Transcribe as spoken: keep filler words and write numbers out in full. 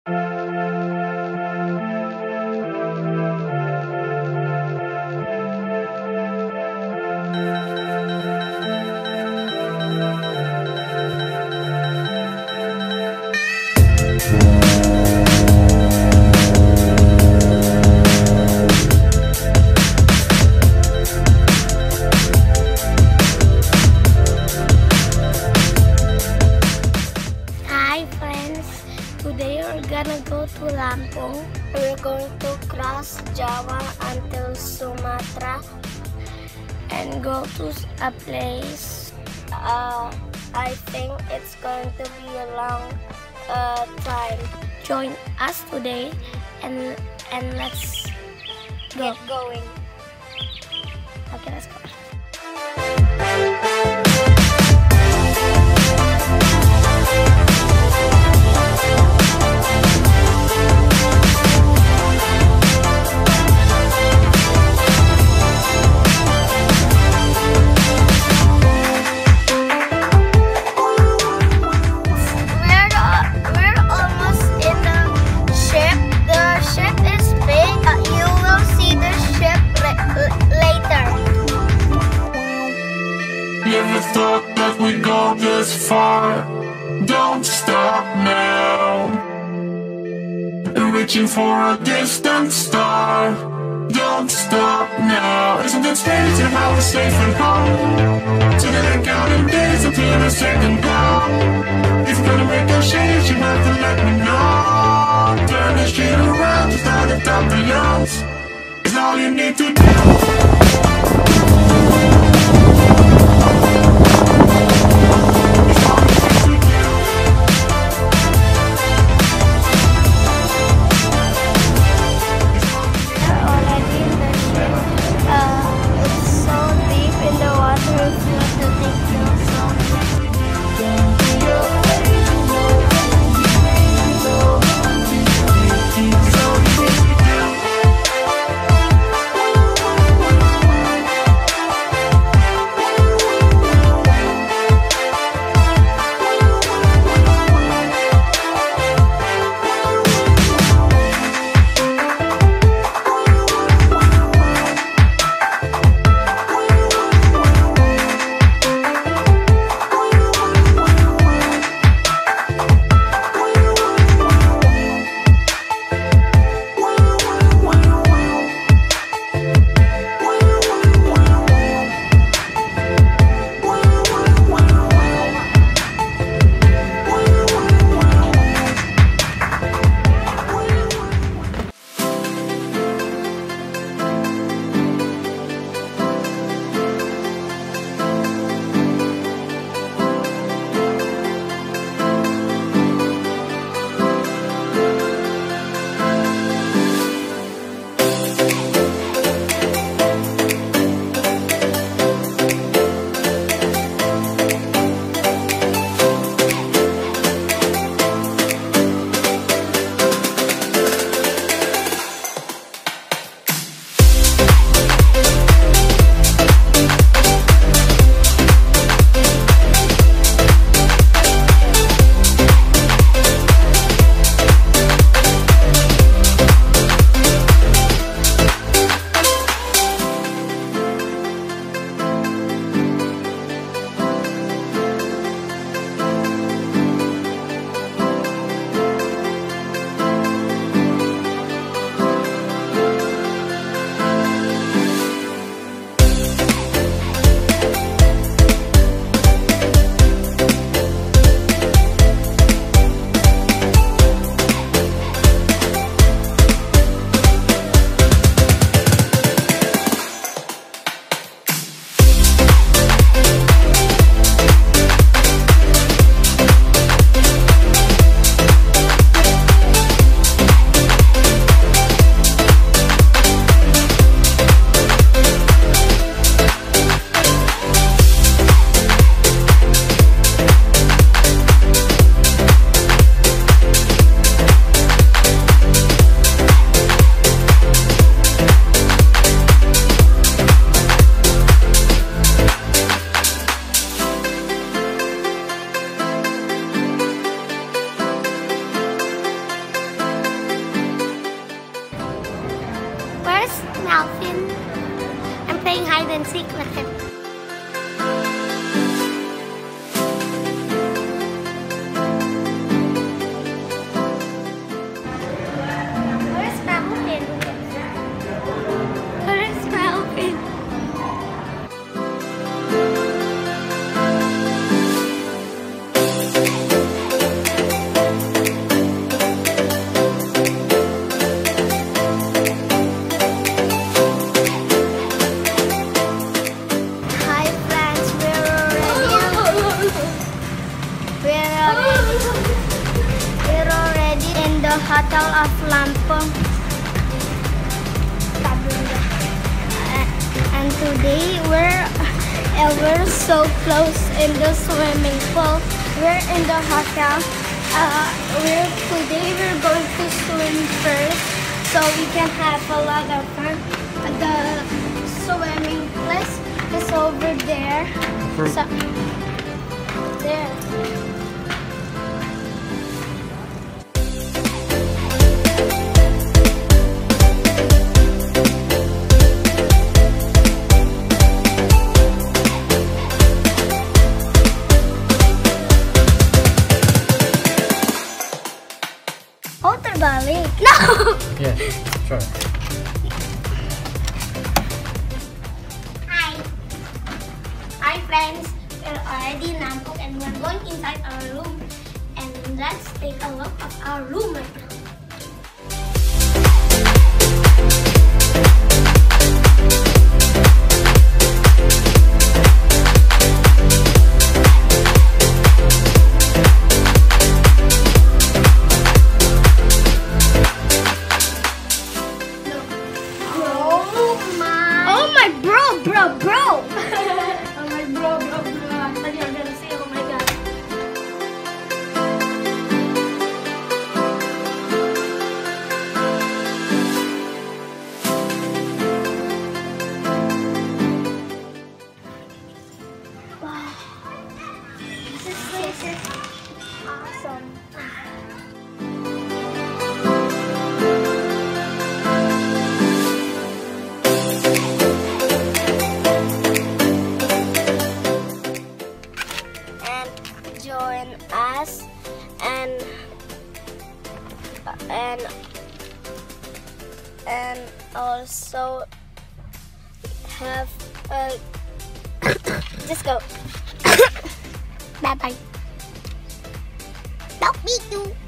Hi friends, today we're gonna go to Lampung. We're going to cross Java until Sumatra and go to a place. Uh, I think it's going to be a long uh, time. Join us today and and let's go. Get going. Okay, let's go. Never thought that we'd go this far. Don't stop now. Reaching for a distant star. Don't stop now. Isn't it strange how we're safe and home? Today counting days until the second call. If you're gonna make a change, you have to let me know. Turn this shit around, start to top the lungs. It's all you need to do. Alvin. I'm playing hide and seek with him. Where's Alvin? Where's Alvin? Hotel of Lampung, and today we're uh, we're so close in the swimming pool. We're in the hotel. Uh, we're today we're going to swim first, so we can have a lot of fun. The swimming place is over there. So, there. Oh, terbalik. No! Yeah, try. Hi. Hi, friends. We're already in Lampung and we're going inside our room. And let's take a look at our room right now. Bro, bro! Oh my bro, bro, bro. I thought you were gonna say, oh my god. Wow. This is, this is awesome. Join us and and and also have a just go. Bye bye. Don't be too.